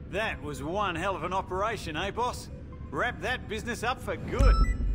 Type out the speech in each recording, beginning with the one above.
That was one hell of an operation, eh, boss? Wrap that business up for good.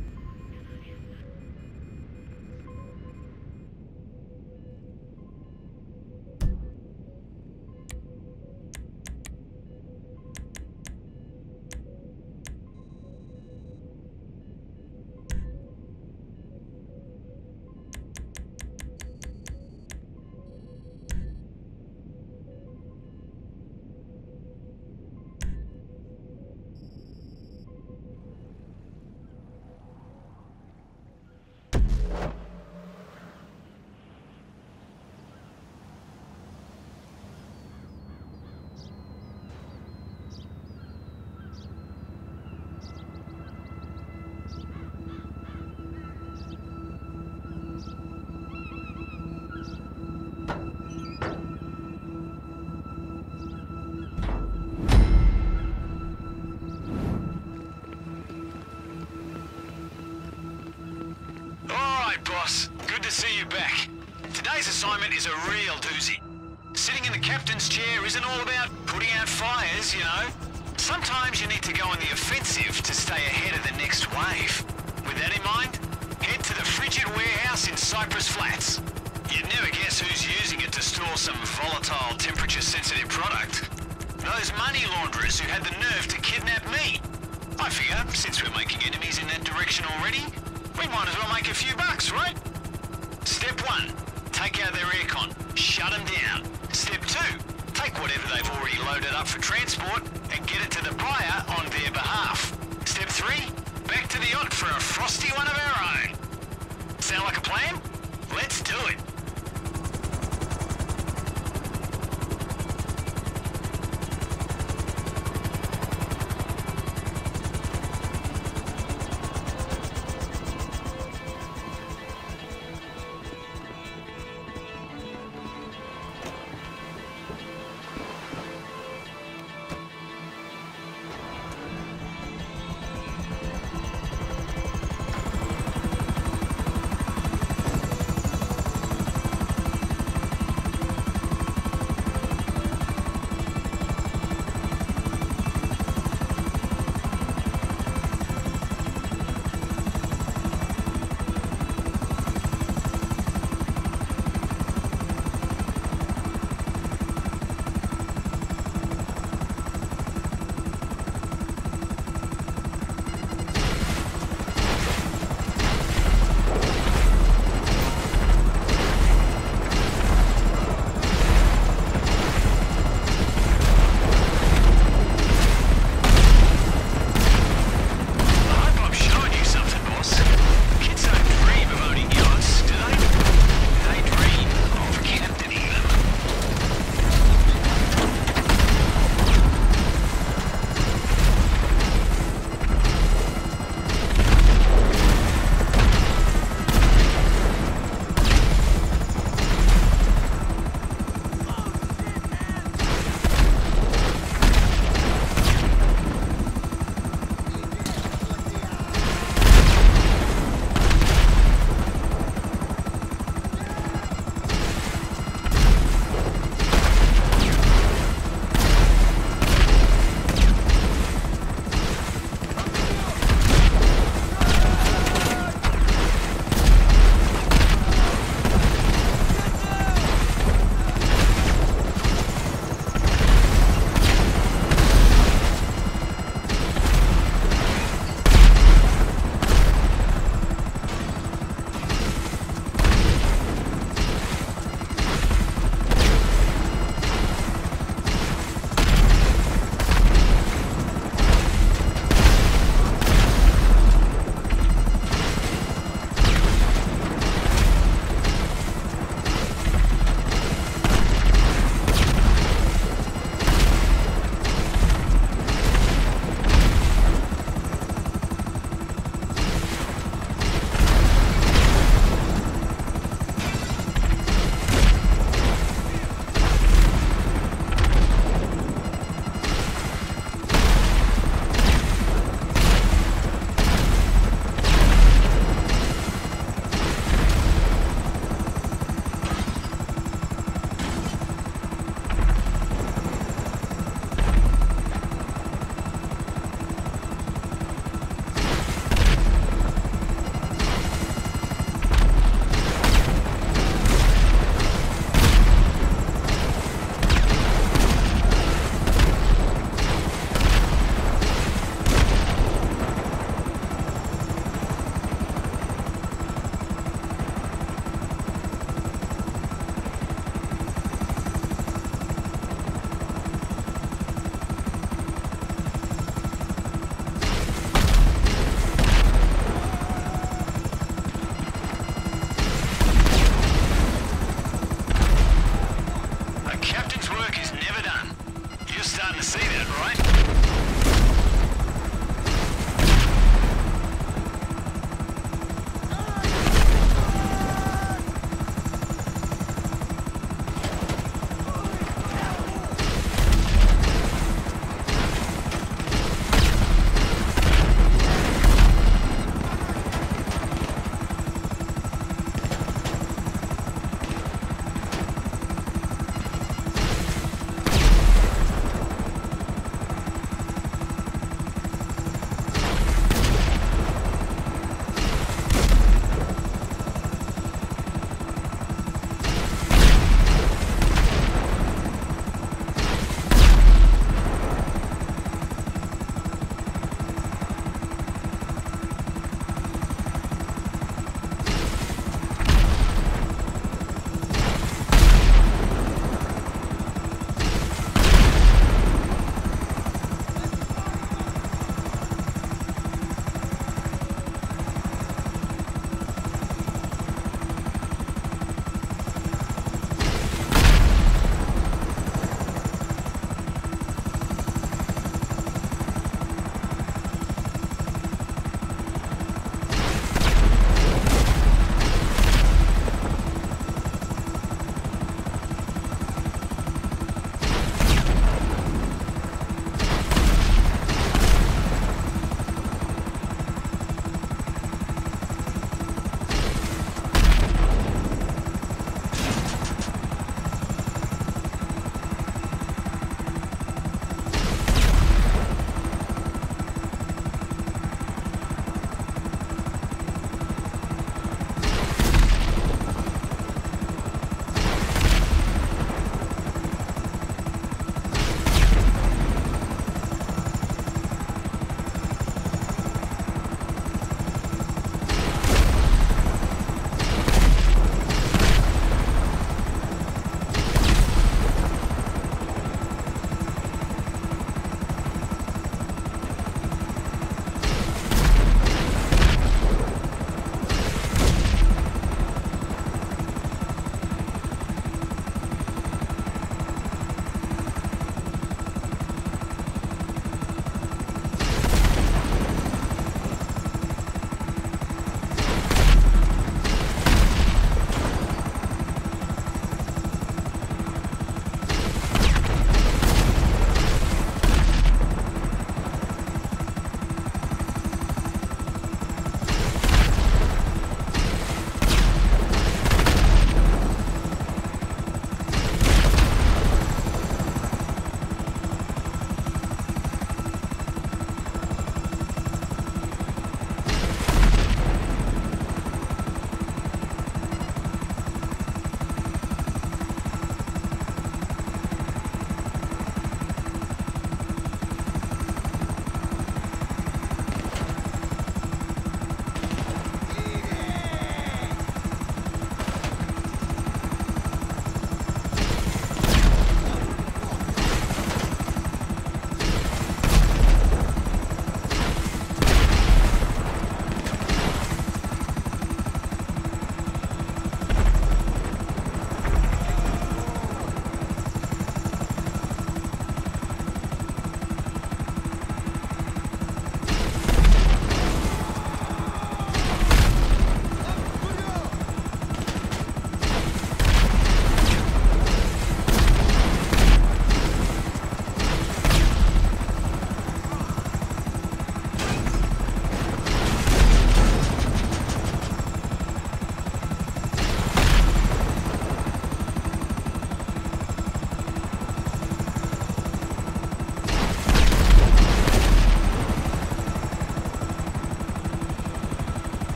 Boss, good to see you back. Today's assignment is a real doozy. Sitting in the captain's chair isn't all about putting out fires, you know. Sometimes you need to go on the offensive to stay ahead of the next wave. With that in mind, head to the frigid warehouse in Cypress Flats. You'd never guess who's using it to store some volatile, temperature-sensitive product. Those money launderers who had the nerve to kidnap me. I figure, since we're making enemies in that direction already, we might as well make a few bucks, right? Step 1, take out their aircon, shut them down. Step 2, take whatever they've already loaded up for transport and get it to the buyer on their behalf. Step 3, back to the yacht for a frosty one of our own. Sound like a plan? Let's do it. that, right?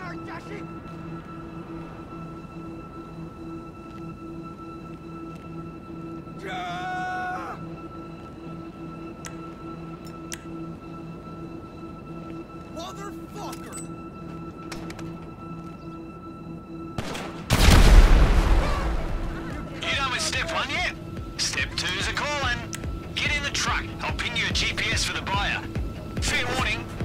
Motherfucker! You done with step 1 yet? Step 2's a call-in. Get in the truck. I'll ping you a GPS for the buyer. Fair warning,